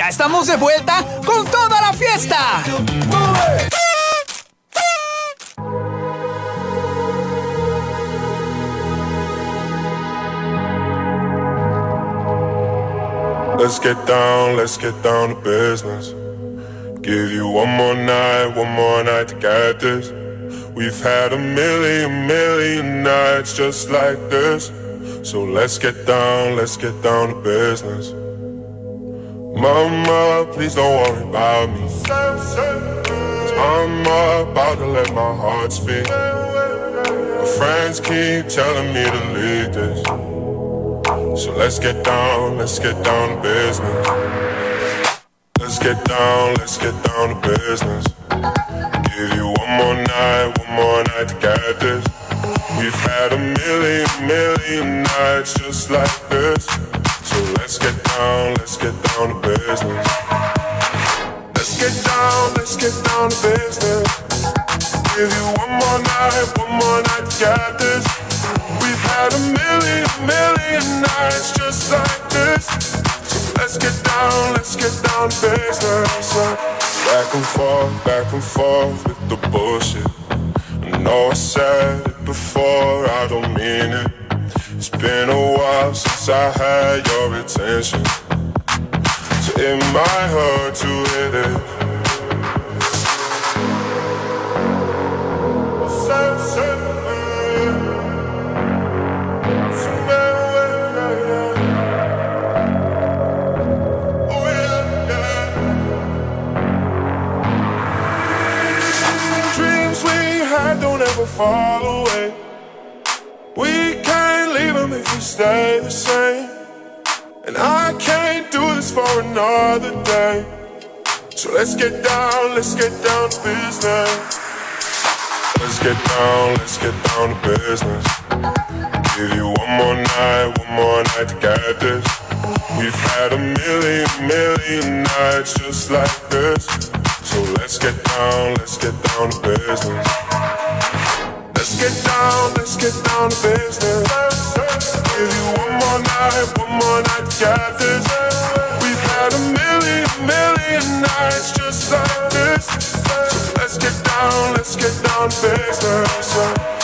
Ya estamos de vuelta con toda la fiesta. Let's get down to business. Give you one more night to get this. We've had a million nights just like this. So let's get down to business. Mama, please don't worry about me. 'Cause I'm about to let my heart speak. My friends keep telling me to leave this. So let's get down to business. Let's get down to business. Give you one more night to get this. We've had a million nights just like this. So let's get down to business. Let's get down to business. Give you one more night to get this. We've had a million nights just like this. So let's get down to business. Back and forth with the bullshit. I know I said it before, I don't mean it. It's been a while since I had your attention, so it might hurt to hit it. Dreams we had don't ever fall away. We can't leave them if we stay the same. And I can't do this for another day. So let's get down to business. Let's get down to business. Give you one more night to get this. We've had a million nights just like this. So let's get down to business. Let's get down to business. Give you one more night to get this. We've had a million nights just like this. So let's get down to business.